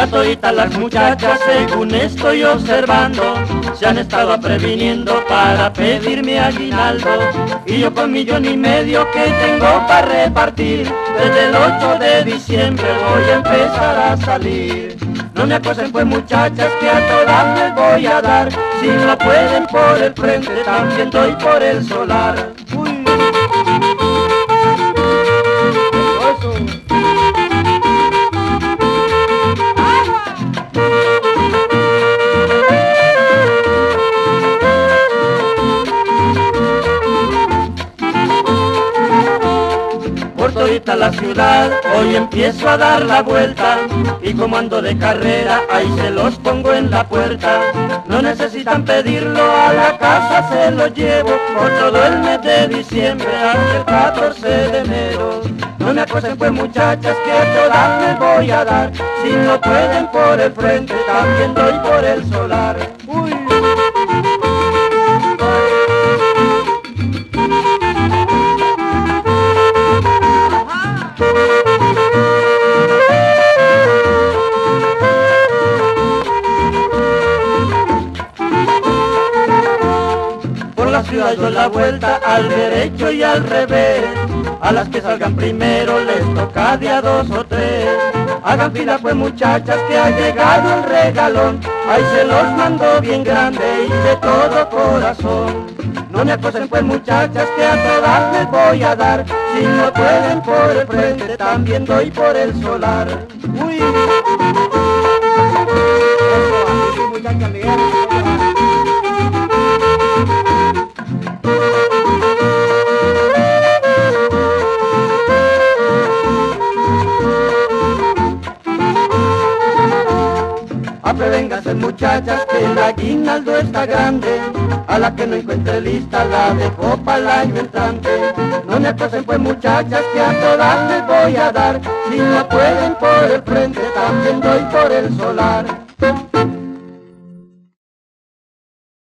Ya toditas las muchachas, según estoy observando, se han estado previniendo para pedirme aguinaldo. Y yo con 1,5 millones que tengo para repartir, desde el 8 de diciembre voy a empezar a salir. No me acosen pues muchachas, que a todas les voy a dar. Si no pueden por el frente, también doy por el solar. Uy. Por todita la ciudad hoy empiezo a dar la vuelta, y como ando de carrera ahí se los pongo en la puerta. No necesitan pedirlo, a la casa se lo llevo por todo el mes de diciembre hasta el 14 de enero. No me acosen pues muchachas, que a todas les voy a dar. Si no pueden por el frente, también doy por el solar. Uy. La ciudad doy la vuelta al derecho y al revés. A las que salgan primero les toca de a 2 o 3. Hagan fila pues muchachas, que ha llegado el regalón. Ahí se los mando bien grande y de todo corazón. No me acosen pues muchachas, que a todas les voy a dar. Si no pueden por el frente, también doy por el solar. Uy. Eso, muchachas, Miguel. Vénganse muchachas, que el aguinaldo está grande. A la que no encuentre lista la dejo para el año entrante. No me acosen pues muchachas, que a todas les voy a dar. Si no pueden por el frente, también doy por el solar.